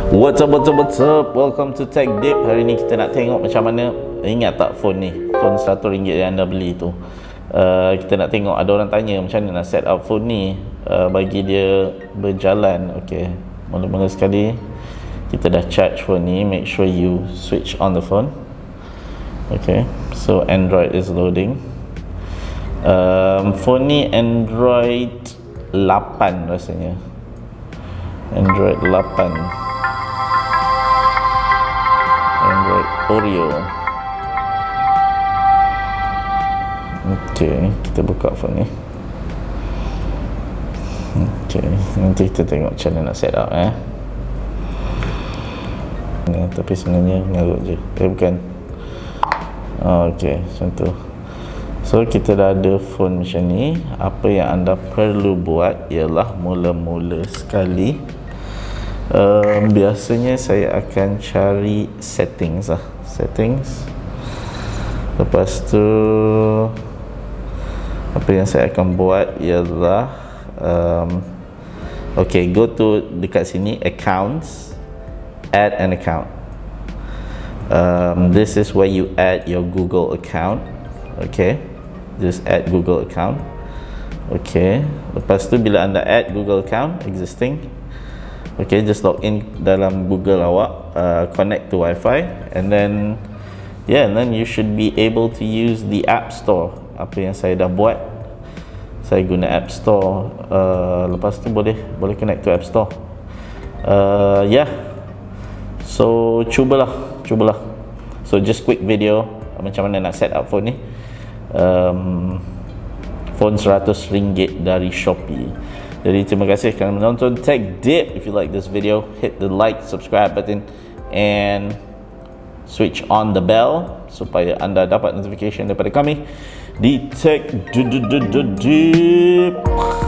What's up? Welcome to Tech Dip. Hari ni kita nak tengok macam mana. Ingat tak phone ni, phone RM100 yang anda beli tu. Kita nak tengok, ada orang tanya macam mana nak set up phone ni bagi dia berjalan. Okay, mula-mula sekali kita dah charge phone ni. Make sure you switch on the phone. Okay, so Android is loading. Phone ni Android 8 rasanya. Android 8, Android Oreo. Okay, kita buka phone ni. Okay, nanti kita tengok macam mana nak set up ni, tapi sebenarnya ngarut je. Bukan. Okay, macam tu. So kita dah ada phone macam ni. Apa yang anda perlu buat ialah mula-mula sekali, biasanya saya akan cari settings lah. Settings. Lepas tu apa yang saya akan buat ialah okay, go to dekat sini accounts, add an account. This is where you add your Google account. Okay, just add Google account. Okay, lepas tu bila anda add Google account existing, okay, just log in dalam Google awak, connect to Wi-Fi, and then and then you should be able to use the App Store. Apa yang saya dah buat, saya guna App Store. Lepas tu boleh connect to App Store. So cubalah. So just quick video macam mana nak set up phone ni. Phone RM100 dari Shopee. Jadi terima kasih kerana menonton Tech Dip. If you like this video, hit the like, subscribe button and switch on the bell supaya anda dapat notification daripada kami di Tech Dip.